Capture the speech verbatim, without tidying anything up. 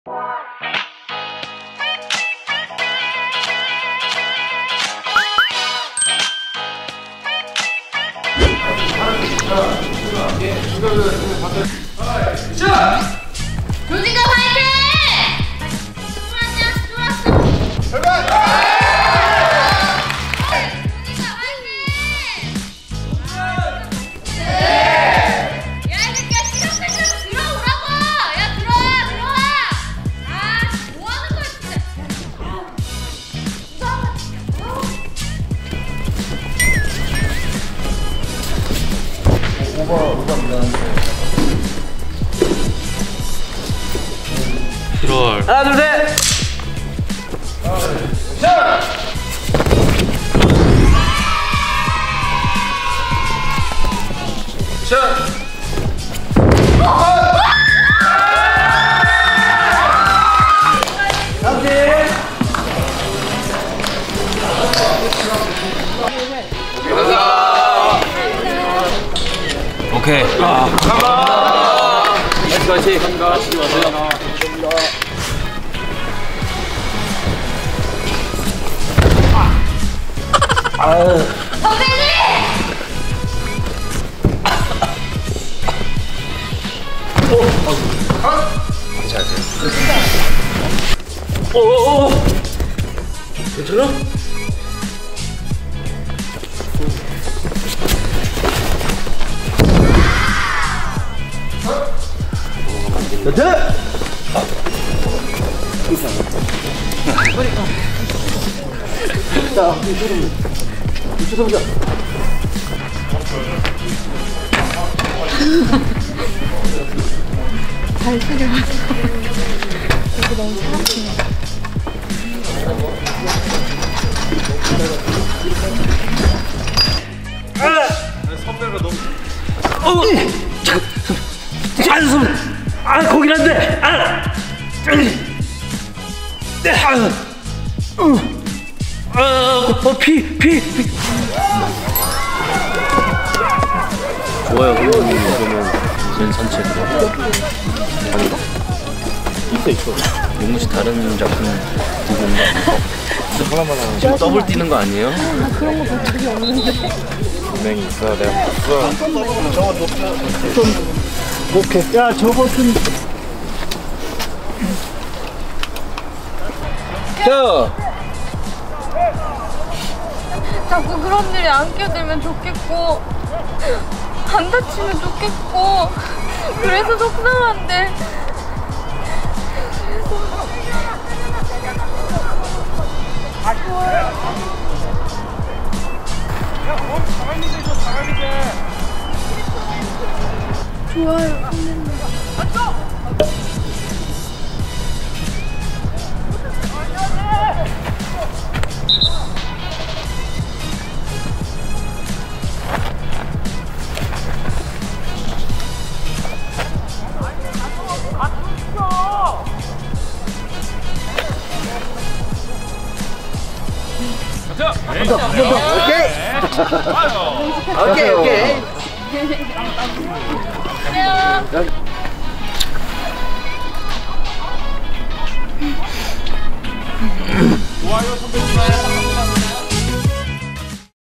조지가 화이팅! 출발! 칠월 하나 둘 셋. 자. 자. 오케이. 아. 같이 같이 마세요. 아유. 선배님! 오, 오, 오. 괜찮아? 됐다! 자, 이쪽으로. 이쪽으로 보자. 잘 쓰려. 여기 너무 사랑스러워. 선배가 너무. 어! 안 선! 아, 거긴 안 돼! 아! 네! 아! 아! 어, 피! 피! 피! 좋아요. 그러면 이거는 전 산책으로 아닌가? 있어 있어. 용무씨 다른 작품 누군가 하나만 하나 지금 더블 뛰는 거 아니에요? 아, 그런 거 본 적이 없는데. 분명히 있어. 내가 봤어. 저거 좀 오케이. 야, 저거 좀. 자. 자꾸 그런 일이 안 끼어들면 좋겠고 안 다치면 좋겠고 그래서 속상한데 좋아요 선배님. 오케이. 오케이, 오케이. 안녕. 좋아요 선배님.